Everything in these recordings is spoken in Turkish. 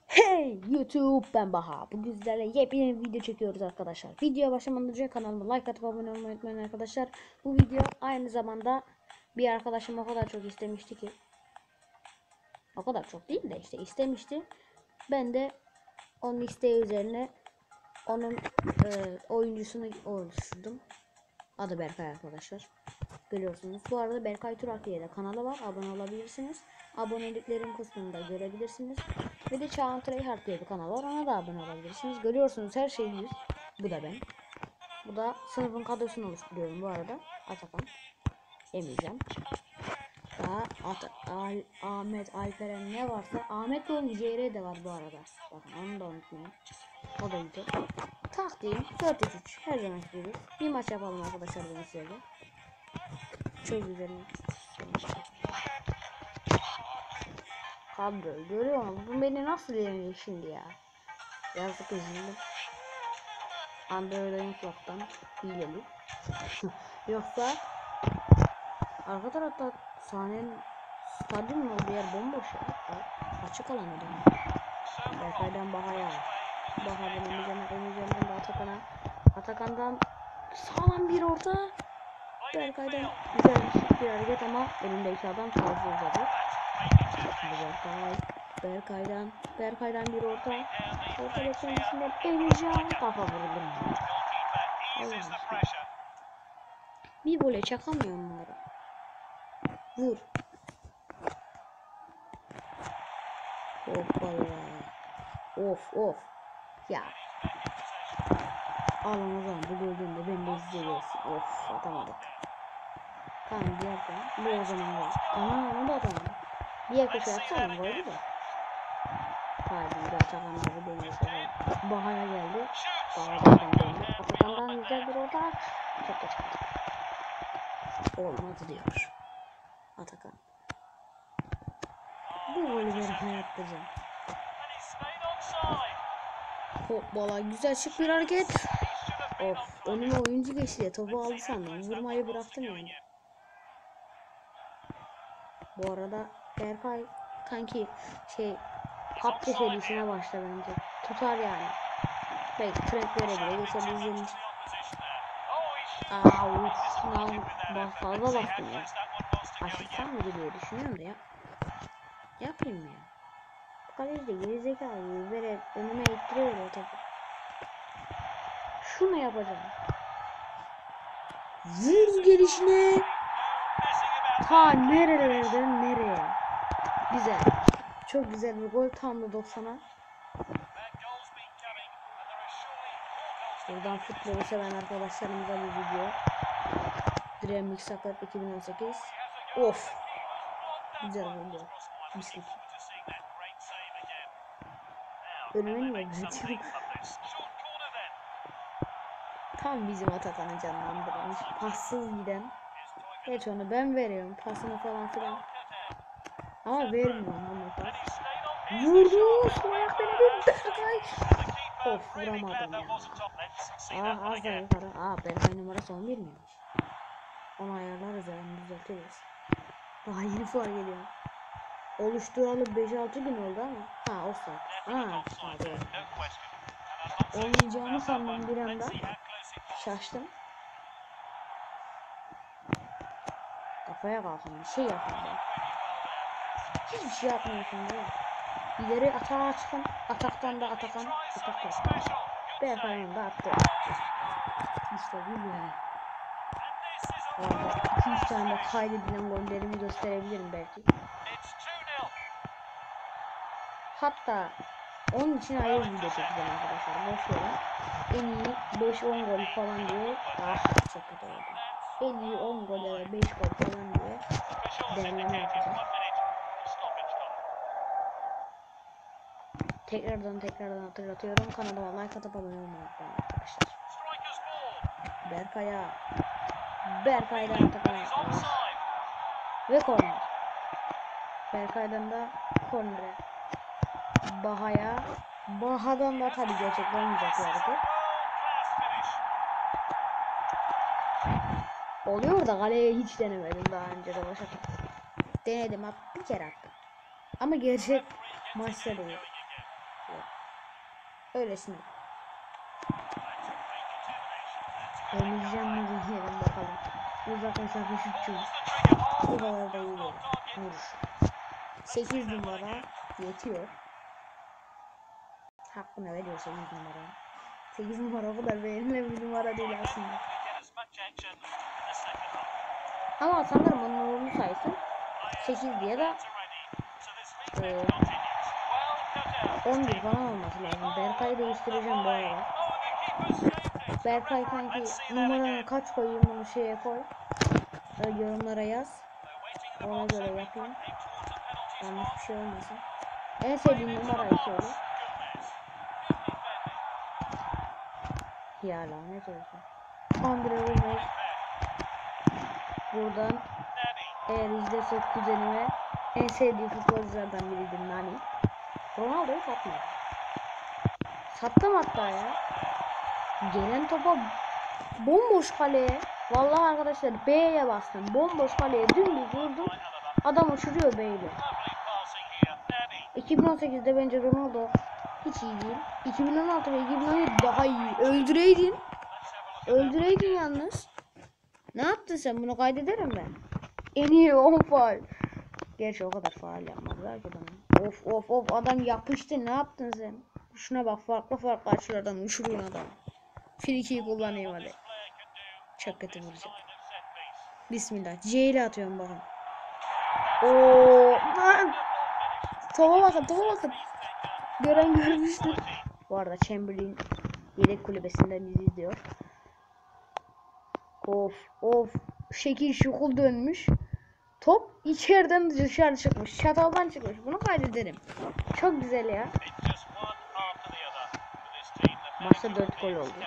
Hey YouTube, ben Baha. Bugün sizlerle yepyeni bir video çekiyoruz arkadaşlar. Videoya başlamadan önce kanalıma like atıp abone olmayı unutmayın arkadaşlar. Bu video aynı zamanda bir arkadaşım o kadar çok istemişti ki, o kadar çok değil de işte istemişti. Ben de onun isteği üzerine onun oyuncusunu oluşturdum. Adı Berkay arkadaşlar. Görüyorsunuz. Bu arada Berkay Turak diye de kanalı var. Abone olabilirsiniz. Aboneliklerin kısmında görebilirsiniz. Ve de Çağan Tryhard diye bir kanal var. Ona da abone olabilirsiniz. Görüyorsunuz, her şey 100. Bu da ben. Bu da sınıfın kadrosunu oluşturuyorum bu arada. Atakan, Emircan. Daha Ahmet, Alperen ne varsa. Ahmet Doğum CR de var bu arada. Bakın onu da unutmayın. O da güzel. Taktiğim 4-3-3. Her zaman gibi. Bir maç yapalım arkadaşlar bunu size. Çok güzel. Kadro görüyor musun? Bu beni nasıl yeniyor şimdi ya? Yazık, üzüldüm. Android'in kulaktan hileli. Yoksa arka tarafta sahnenin stadyumun olduğu yer bomboş ya. Açık alan ödem. Berkay'dan Baha'ya. Baha'dan Emircan'dan da Atakan'a. Atakan'dan sağlam bir orta. Berkay'dan güzel bir hareket ama önündeki adam fazla uzadı. Berkay'dan bir orta beklentisinde Emircan kafa vurdu. Bir voley çakamıyor onlara. Vur. Hoppala. Of. Ya. Alın o zaman, bu gördüğünde ben de izleyeceğiz. Of, atamadık. Tamam, diğerden. Bu o zaman var. Onu da atamadık. Diğer köşe atsana koydu da. Hadi bir Atakan'da bu deniyor. Bahaya geldi. Atakan'dan güzel bir orta. Çok da çıktı. Olmadı diyor Atakan. Bu golü ben hayattacağım. Hoppala, güzel şık bir hareket. Of, önüme oyuncu geçti. Topu aldı sandım. Vurmayı bıraktım yani. Bu arada Berkay kanki PUBG serisine başla bence. Tutar yani. Belki trendlere bile geçebiliriz. Fazla bastım ya. Asistan mı diye düşünüyorum da ya. Yapayım mı ya? Bu kaleci de gerizekalı böyle önüme ittiriyor ya topu. Şunu yapacağım. Vur gelişine. Ta nerelerden nereye? Güzel. Çok güzel bir gol, tam da 90'a. Buradan futbolu seven arkadaşlarımıza bir video. Dreamix Sakat 2018. Of. Güzel oldu. Mislik. Önüme niye geçiyorum? Tam bizim Atakan'ı canlandırmış. Passız giden. Geç onu ben veriyorum. Pasını falan filan. Ama vermiyorum onu pas. Vurdu. Sol ayak denedi. Berkay. Of, vuramadım ya. Az da yukarı. Berkay numarası 11 miymiş? Onu ayarlarız yani, düzeltiriz. Daha yeni fark ediyorum. Oluşturalı 5-6 gün oldu ama. O saat. Doğru. Olmayacağını sandım bir anda. Şaştım. Kafaya kalkın, bir şey yapın be. Hiçbir şey yapmıyorsun değil mi? İleri atağa çıkın. Ataktan da Atakan. Berkay'ın da attı. İşte bu yani. Orada 2-3 tane de kaydedilen gollerimi gösterebilirim belki. Hatta onun için ayrı bir video çekeceğim arkadaşlar. Boş verin. En iyi 5-10 gol falan diye. Çok kötü oldu. En iyi 10 gol ya da 5 gol falan diye derleme yapacağım. Tekrardan hatırlatıyorum. Kanalıma like atıp abone olmayı unutmayın arkadaşlar. Berkay'dan Atakan'a. Ve korner. Berkay'dan da kornere. Baha'dan da tabii gerçekten olmayacak bir hareket. Oluyor da kaleye hiç denemedim daha önce de başa. Denedim, bir kere attım. Ama gerçek maçta değil. Yok. Öylesine. Deneyeceğim mi diyelim bakalım. Uzak mesafe şutçu. Bu kadar da iyi değil. Vuruş. 8 numara yetiyor. Hakkını veriyor 8 numara. 8 numara o kadar beğenilen bir numara değil aslında. Ama sanırım onun uğurlu sayısı 8 diye de 11 falan olması lazım. Berkay'ı değiştireceğim bu arada. Berkay kanki numaranı kaç koyayım bunu şeye koy. Yorumlara yaz. Ona göre yapayım. Yanlış bir şey olmasın. En sevdiğin numarayı söyle. Ya lanet olsun. Andre Gomez. Buradan eğer izlese kuzenime en sevdiği futbolculardan biridir Nani. Ronaldo'yu satmadı. Sattım hatta ya. Gelen topa bomboş kaleye. Vallahi arkadaşlar B'ye bastım. Bomboş kaleye dümdüz vurdum. Adam uçuruyor B'yle. 2018'de bence Ronaldo hiç iyi değil. 2016 ve 2017 daha iyi. Öldüreydin. Öldüreydin yalnız. Ne yaptın sen? Bunu kaydederim ben. En iyi 10 faul. Gerçi o kadar faul yapmadılar ki bana. Of adam yapıştı. Ne yaptın sen? Şuna bak, farklı açılardan uçuruyor adam. Frikiyi kullanayım hadi. Çok kötü vuracak. Bismillah. C ile atıyorum bakın. Topa bakın. Gören görmüştür. Bu arada Chamberlain yedek kulübesinden bizi izliyor. Of. Şekil şukul dönmüş. Top içeriden dışarı çıkmış. Çataldan çıkmış. Bunu kaydederim. Çok güzel ya. Maçta 4 gol oldu.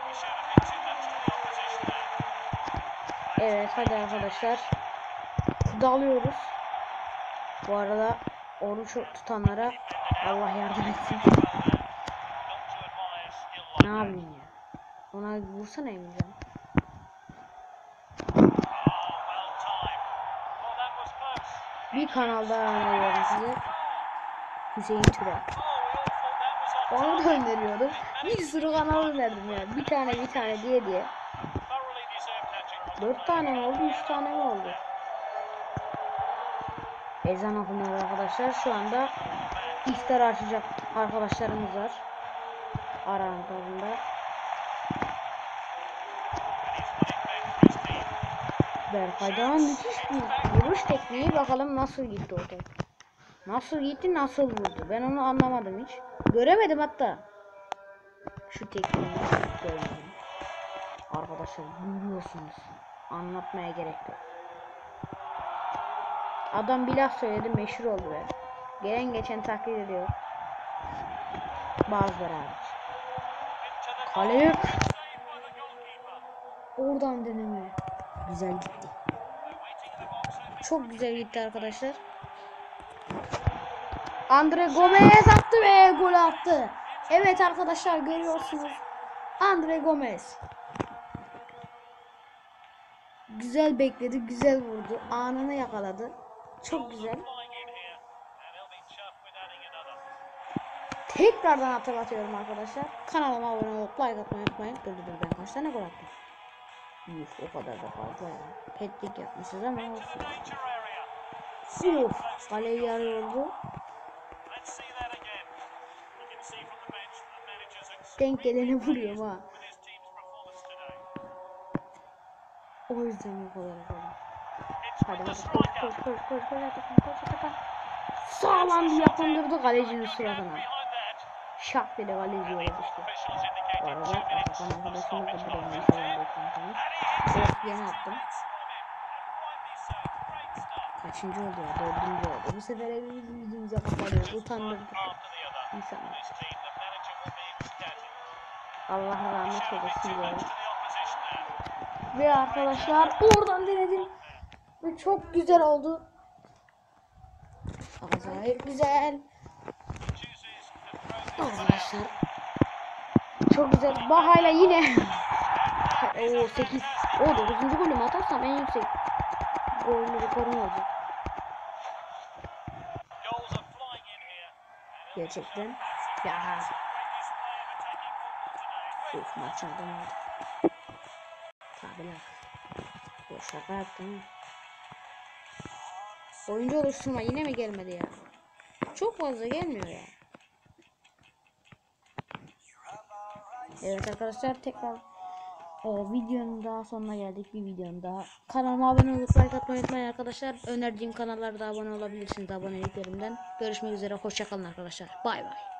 Evet hadi arkadaşlar. Dalıyoruz. Bu arada oruç tutanlara Allah yardım etsin. Ne yapayım ya? Ona vursana Emircan. Bir kanalda öneriyorum size. Hüseyin Türel. Onu da öneriyordum. Bir sürü kanal önerdim ya. Bir tane diye. 4 tane mi oldu? 3 tane mi oldu? Ezan okunuyor arkadaşlar. Şu anda iftar açacak arkadaşlarımız var. Aranlarında. Berkay'dan müthiş bir vuruş tekniği. Bakalım nasıl gitti o top. Nasıl gitti, nasıl vurdu? Ben onu anlamadım hiç. Göremedim hatta. Şu tekniği göremedim. Arkadaşlar görüyorsunuz. Anlatmaya gerek yok. Adam bir laf söyledi, meşhur oldu be. Gelen geçen taklit ediyor. Bazıları hariç. Kaleye. Oradan deneme. Güzel gitti. Çok güzel gitti arkadaşlar. Andre Gomez attı ve gol attı. Evet arkadaşlar görüyorsunuz. Andre Gomez. Güzel bekledi, güzel vurdu. Anını yakaladı. Çok güzel. Tekrardan hatırlatıyorum arkadaşlar. Kanalıma abone olup like atmayı unutmayın. Dur ben kaç tane gol attım? Yuh, o kadar da fazla ya. Hat-trick yapmışız ama olsun. Kaleyi yarıyordu. Denk geleni vuruyorum ha. O yüzden bu kadar falan. Hadi koş. Sağlam bir yapındırdı kalecinin suratına. Şak dedi kaleci yere düştü. Bu arada Atakan arkadaşımız da buraya mesela bakıyorsunuz. Yeni attım. Kaçıncı oldu ya? 4. oldu. Bu sefer evimizi yüzümüze kapatıyoruz. Utandırdık insanlar. Allah rahmet eylesin diyorum. Ve arkadaşlar oradan denedim. Ve çok güzel oldu. Acayip güzel. Arkadaşlar. Çok güzel. Bahayla yine. O 8. O 9. golümü atarsam en yüksek golü rekorum olacak. Gerçekten Ya. Uf, maç aldım aldım. Tabi lan. Bu şaka yaptım. Oyuncu oluşturma yine mi gelmedi ya? Çok fazla gelmiyor ya. Evet arkadaşlar, tekrar videonun daha sonuna geldik. Bir videonun daha. Kanalıma abone olup like atmayı unutmayın arkadaşlar. Önerdiğim kanallarda abone olabilirsiniz aboneliklerimden. Görüşmek üzere, hoşça kalın arkadaşlar. Bay bay.